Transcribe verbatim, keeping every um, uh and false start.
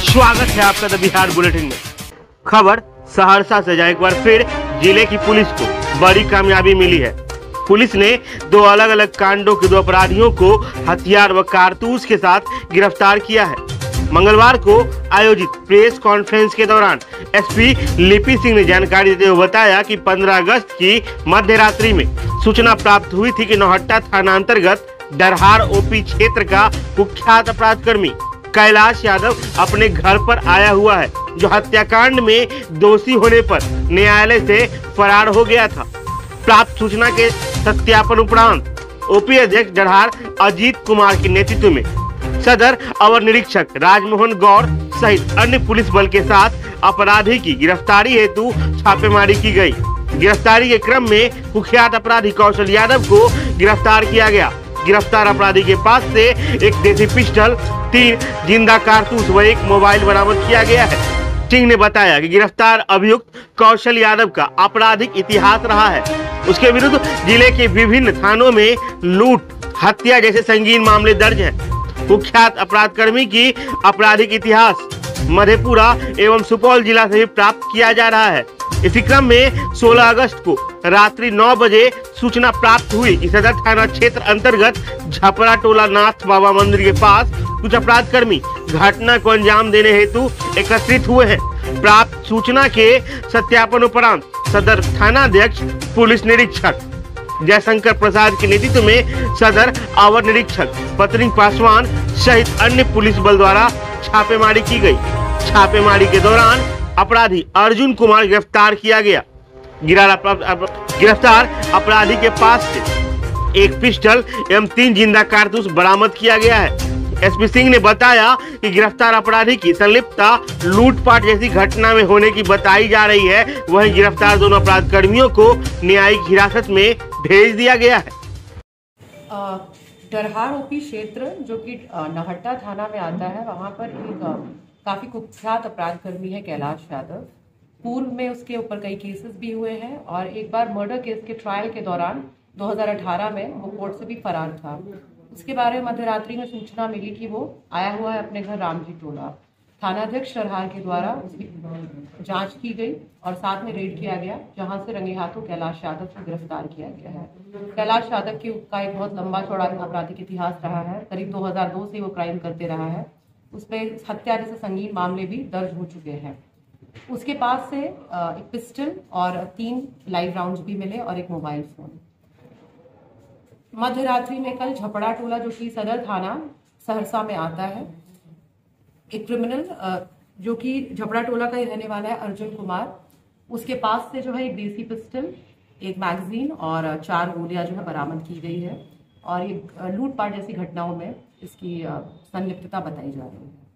स्वागत है आपका द बिहार बुलेटिन में। खबर सहरसा से जहां एक बार फिर जिले की पुलिस को बड़ी कामयाबी मिली है। पुलिस ने दो अलग अलग कांडों के दो अपराधियों को हथियार व कारतूस के साथ गिरफ्तार किया है। मंगलवार को आयोजित प्रेस कॉन्फ्रेंस के दौरान एसपी लिपि सिंह ने जानकारी देते हुए बताया कि पंद्रह अगस्त की मध्य रात्रि में सूचना प्राप्त हुई थी कि नौहट्टा थाना अंतर्गत डरहार ओपी क्षेत्र का कुख्यात अपराध कर्मी कैलाश यादव अपने घर पर आया हुआ है, जो हत्याकांड में दोषी होने पर न्यायालय से फरार हो गया था। प्राप्त सूचना के सत्यापन उपरांत ओपी अध्यक्ष डरहार अजीत कुमार के नेतृत्व में सदर अवर निरीक्षक राजमोहन गौर सहित अन्य पुलिस बल के साथ अपराधी की गिरफ्तारी हेतु छापेमारी की गई। गिरफ्तारी के क्रम में कुख्यात अपराधी कौशल यादव को गिरफ्तार किया गया। गिरफ्तार अपराधी के पास से एक देसी पिस्टल, तीन जिंदा कारतूस व एक मोबाइल बरामद किया गया है। सिंह ने बताया कि गिरफ्तार अभियुक्त कौशल यादव का आपराधिक इतिहास रहा है। उसके विरुद्ध जिले के विभिन्न थानों में लूट, हत्या जैसे संगीन मामले दर्ज हैं। कुख्यात अपराध कर्मी की आपराधिक इतिहास मधेपुरा एवं सुपौल जिला से भी प्राप्त किया जा रहा है। इसी क्रम में सोलह अगस्त को रात्रि नौ बजे सूचना प्राप्त हुई कि सदर थाना क्षेत्र अंतर्गत झपरा टोला नाथ बाबा मंदिर के पास कुछ अपराध कर्मी घटना को अंजाम देने हेतु एकत्रित हुए हैं। प्राप्त सूचना के सत्यापन उपरांत सदर थानाध्यक्ष पुलिस निरीक्षक जयशंकर प्रसाद के नेतृत्व में सदर अवर निरीक्षक पतरिंग पासवान सहित अन्य पुलिस बल द्वारा छापेमारी की गई। छापेमारी के दौरान अपराधी अर्जुन कुमार गिरफ्तार किया गया। गिरफ्तार अपराधी के पास से एक पिस्टल एवं तीन जिंदा कारतूस बरामद किया गया है। एसपी सिंह ने बताया कि गिरफ्तार अपराधी की संलिप्तता लूटपाट जैसी घटना में होने की बताई जा रही है। वहीं गिरफ्तार दोनों अपराध कर्मियों को न्यायिक हिरासत में भेज दिया गया है। डरहार ओपी क्षेत्र जो कि नौहट्टा थाना में आता है, वहां पर एक काफी कुख्यात अपराध कर्मी है कैलाश यादव। पूर्व में उसके ऊपर कई केसेस भी हुए हैं और एक बार मर्डर केस के ट्रायल के दौरान दो हज़ार अठारह में वो कोर्ट से भी फरार था। उसके बारे में मध्य रात्रि में सूचना मिली कि वो आया हुआ है अपने घर रामजी टोला। थानाध्यक्ष डरहार के द्वारा उसकी जांच की गई और साथ में रेड किया गया, जहां से रंगे हाथों कैलाश यादव को गिरफ्तार किया गया है। कैलाश यादव की का एक बहुत लंबा चौड़ा आपराधिक इतिहास रहा है। करीब दो हज़ार दो से वो क्राइम करते रहा है। उसमें हत्या जैसे संगीन मामले भी दर्ज हो चुके हैं। उसके पास से एक पिस्टल और तीन लाइव राउंड्स भी मिले और एक मोबाइल फोन। मध्य रात्रि में कल झपड़ा टोला जो कि सदर थाना सहरसा में आता है, एक क्रिमिनल जो कि झपड़ा टोला का ही रहने वाला है अर्जुन कुमार, उसके पास से जो है एक देसी पिस्टल, एक मैगजीन और चार गोलियां जो है बरामद की गई है और ये लूटपाट जैसी घटनाओं में इसकी संलिप्तता बताई जा रही है।